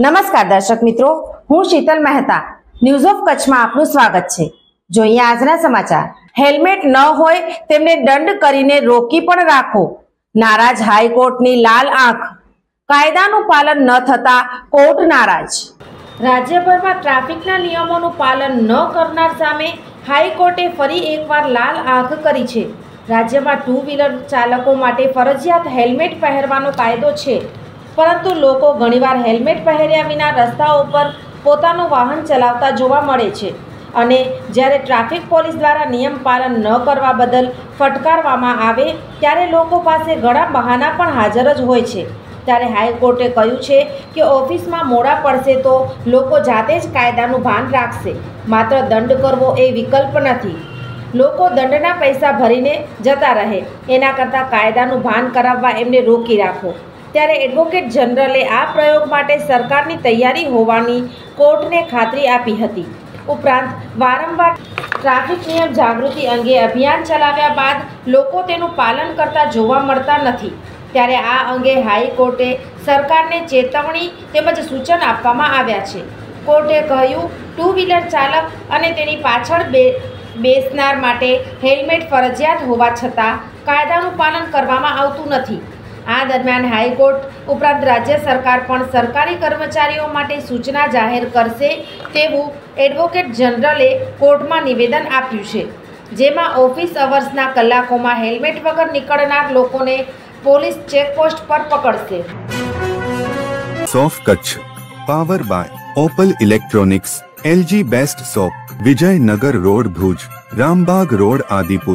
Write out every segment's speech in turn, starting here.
નમસ્કાર દર્શક મિત્રો, હું શીતલ મહેતા ન્યૂઝ ઓફ કચ્છમાં આપનું સ્વાગત છે। જોઈએ આજના સમાચાર। હેલ્મેટ ન હોય તેમને દંડ કરીને રોકી પણ રાખો, નારાજ હાઈકોર્ટની લાલ આંખ। કાયદાનું પાલન ન થતા કોર્ટ નારાજ। રાજ્યભરમાં ટ્રાફિકના નિયમોનું પાલન ન કરનાર સામે હાઈકોર્ટે ફરી એકવાર લાલ આંખ કરી છે। રાજ્યમાં ટુ વ્હીલર ચાલકો માટે ફરજિયાત હેલ્મેટ પહેરવાનો કાયદો છે, પરંતુ લોકો ઘણીવાર હેલ્મેટ પહેર્યા વિના રસ્તાઓ પર પોતાનું વાહન ચલાવતા જોવા મળે છે અને જ્યારે ટ્રાફિક પોલીસ દ્વારા નિયમ પાલન ન કરવા બદલ ફટકારવામાં આવે ત્યારે લોકો પાસે ઘણા બહાના પણ હાજર જ હોય છે। ત્યારે હાઈકોર્ટે કહ્યું છે કે ઓફિસમાં મોડા પડશે તો લોકો જાતે જ કાયદાનું ભાન રાખશે, માત્ર દંડ કરવો એ વિકલ્પ નથી। લોકો દંડના પૈસા ભરીને જતા રહે એના કરતાં કાયદાનું ભાન કરાવવા એમને રોકી રાખો। ત્યારે એડવોકેટ જનરલે આ પ્રયોગ માટે સરકારની તૈયારી હોવાની કોર્ટને ખાતરી આપી હતી। ઉપરાંત વારંવાર ટ્રાફિક નિયમ જાગૃતિ અંગે અભિયાન ચલાવ્યા બાદ લોકો તેનું પાલન કરતા જોવા મળતા નથી। ત્યારે આ અંગે હાઈકોર્ટે સરકારને ચેતવણી તેમજ સૂચન આપવામાં આવ્યા છે। કોર્ટે કહ્યું, ટુ વ્હીલર ચાલક અને તેની પાછળ બેસનાર માટે હેલ્મેટ ફરજિયાત હોવા છતાં કાયદાનું પાલન કરવામાં આવતું નથી। આ દરમિયાન હાઈકોર્ટ ઉપરાંત રાજ્ય સરકાર પણ સરકારી કર્મચારીઓ માટે સૂચના જાહેર કરશે તેવું એડવોકેટ જનરલે કોર્ટમાં નિવેદન આપ્યું છે, જેમાં ઓફિસ અવર્સના કલાકોમાં હેલ્મેટ વગર નીકળનાર લોકોને પોલીસ ચેકપોસ્ટ પર પકડશે। સોફ Kutch power by Opal electronics, LG best shop, Vijaynagar road Bhuj, Rambagh road Adipur.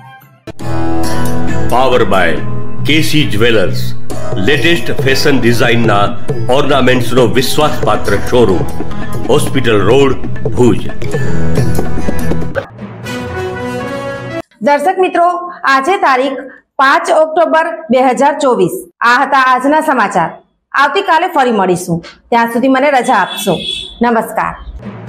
Power by KC jewellers, latest fashion ડિઝાઇનના ઓર્નામેન્ટ્સનો વિશ્વાસપાત્ર શોરૂમ, હોસ્પિટલ રોડ ભુજ। દર્શક મિત્રો, આજે તારીખ 5 ઓક્ટોબર 2024 આ હતા આજના સમાચાર। આવતીકાલે ફરી મળીશું, ત્યાં સુધી મને રજા આપશો। નમસ્કાર।